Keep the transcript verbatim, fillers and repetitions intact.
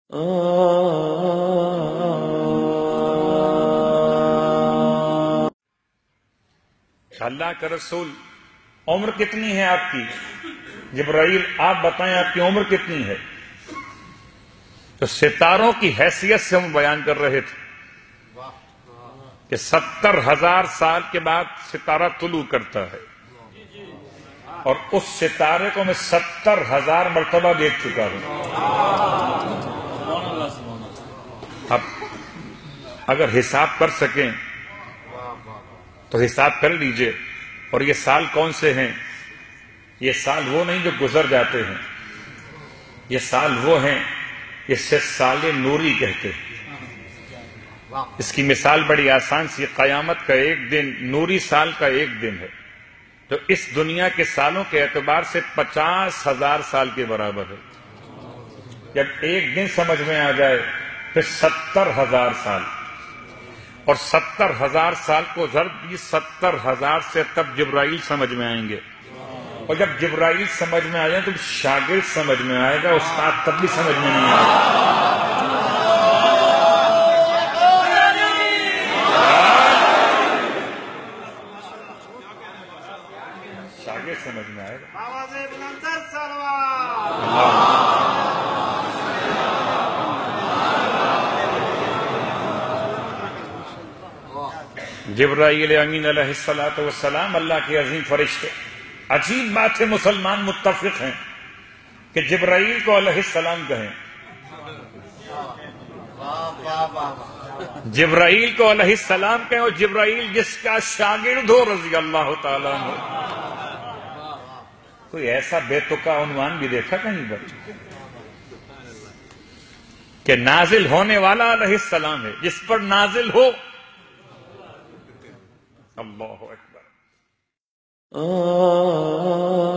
اللہ کا رسول، عمر کتنی ہے آپ کی؟ جبرائیل آپ بتائیں آپ کی عمر کتنی ہے؟ تو ستاروں کی حیثیت سے ہم بیان کر رہے تھے کہ ستر ہزار سال کے بعد ستارہ طلوع کرتا ہے، اور اس ستارے کو میں ستر ہزار مرتبہ دیکھ چکا ہوں۔ اب اگر حساب کر سکیں تو حساب کر لیجئے۔ اور یہ سال کون سے ہیں؟ یہ سال وہ نہیں جو گزر جاتے ہیں، یہ سال وہ ہیں اسے سال نوری کہتے ہیں۔ اس کی مثال بڑی آسان سی، قیامت کا ایک دن نوری سال کا ایک دن ہے، تو اس دنیا کے سالوں کے اعتبار سے پچاس ہزار سال کے برابر ہے۔ جب ایک دن سمجھ میں آ جائے پھر ستر ہزار سال، اور ستر ہزار سال کو ضرب بھی ستر ہزار سے تب جبرائیل سمجھ میں آئیں گے، اور جب جبرائیل سمجھ میں آ جائیں تو شاگرد سمجھ میں آئے گا، استاد تب بھی سمجھ میں نہیں آئے گا۔ شاگرد سمجھ میں آئے گا۔ جبرائیل امین علیہ السلام اللہ کے عظیم فرشتے۔ عجیب بات ہے، مسلمان متفق ہیں کہ جبرائیل کو علیہ السلام کہیں، جبرائیل کو علیہ السلام کہیں، اور جبرائیل جس کا شاگرد ہو رضی اللہ تعالیٰ عنہ۔ کوئی ایسا بے تکا عنوان بھی دیکھا کہیں پر کہ نازل ہونے والا علیہ السلام ہے، جس پر نازل ہو اللہ اکبر۔